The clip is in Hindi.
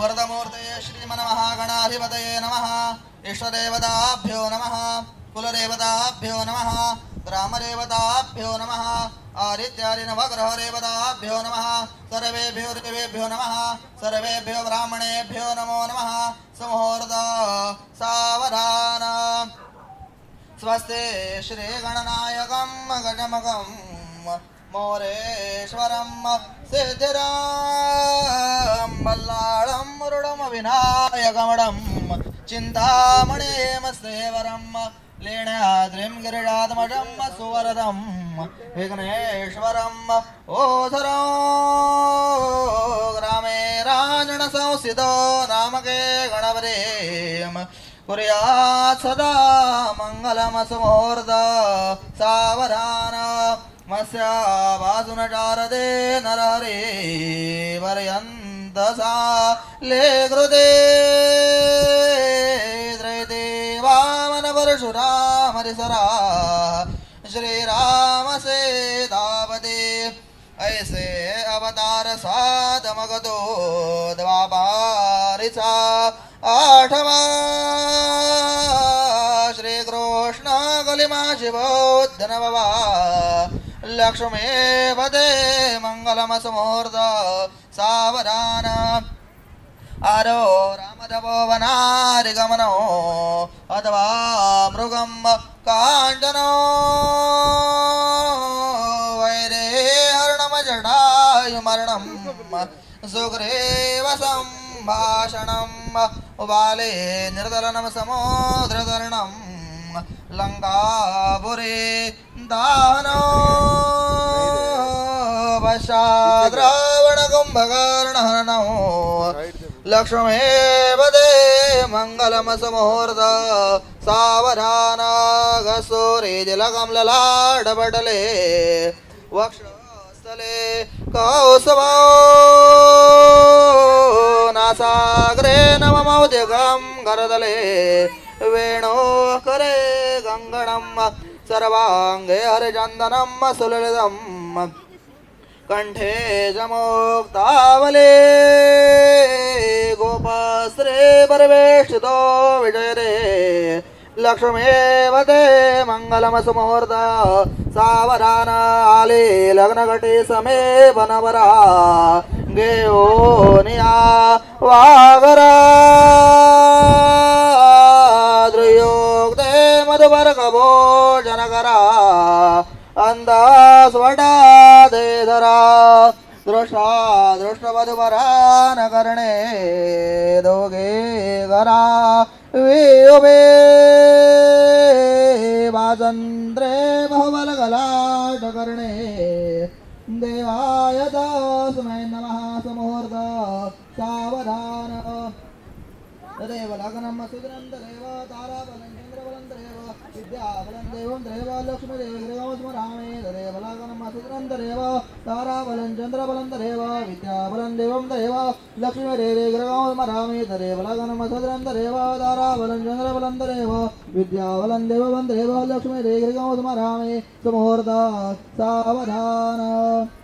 वरदमूर्तये श्रीमन्महागणाधिपतये नमः। इष्टदेवताभ्यो नमः। कुलदेवताभ्यो नमः। ग्रामदेवताभ्यो नमः। आदित्यादि नवग्रहदेवताभ्यो नमः। सर्वेभ्यो देवेभ्यो नमः। सर्वेभ्यो ब्राह्मणेभ्यो नमो नमः। सुमुहूर्त सावधान। स्वस्ति श्रीगणनायकं गजमगं मोरेश्वरं सिद्धिरां बल्लाळं मुरुडमविनायकमडं चिन्तामणिमस्तेवरं लीण्याद्रिं गिरिजात्मजं सुवरदं विघ्नेश्वरं ओधरं ग्रामे राजनसंस्थितो नामके गणपतिं कुर्यात् सदा मङ्गलमसुमुहूर्त सावधान। मत्स्या वासुनचारदे नरहरि पर्यन्तसा ले कृते त्रैते वामन परशुरामरिसरा श्रीराम से दावते ऐसे अवतार साधमगतो द्वापारिसा आठवा श्री कृष्ण कलिमा शिवोद्धनवा लक्ष्मी पदे मंगलमसुमुहूर्त सावधान। आरो रामदपो वनारिगमनो अथवा मृगं काञ्चनो वैरे हरणमजडायुमरणं सुग्रीव सम्भाषणं बाले निर्दलनं समुद्रतरणं लङ्कापुरे दानो पश्चात् रावणकुम्भकर्णहरणौ लक्ष्मी पदे मङ्गलमसुमुहूर्त सावधान। सूर्यतिलकं ललाटपटले वक्षस्थले कौस्तुभो नासाग्रे नवमौद्यगं करतले वेणुकरे गङ्गणं सर्वाङ्गे हरिचन्दनं सुललितं कंठे जमुक्तावले गोपास्त्रे परिवेष्टितो विजयते लक्ष्मी वदे मंगलमसुमुहूर्त सावधान। आले लग्नघटे समे बनवरा गेओ निया वागरा द्रुयोक्ते मधुवर्गभो जनकरा अंदास्वटा देधरा दृष्टा दृष्टवधुवरा न करणे दोगे गरा वियुबे वाचन्द्रे बहुबलगलाट करणे देवाय तस्मै नमः। सुमुहूर्त सावधान। तदेव लग्नं सुदनं तदेव ताराबलं चन्द्रबलं तदेव विद्याबलं देवं तदेव लक्ष्मीदेवीं स्मरामि। तदेव लग्नं सुदनं तदेव ताराबलं चन्द्रबलं तदेव विद्याबलं देवं तदेव लक्ष्मीदेवीं स्मरामि। तदेव लग्नं सुदनं तदेव ताराबलं चन्द्रबलं तदेव विद्याबलं देवं तदेव लक्ष्मीदेवीं स्मरामि। सुमुहूर्त सावधान।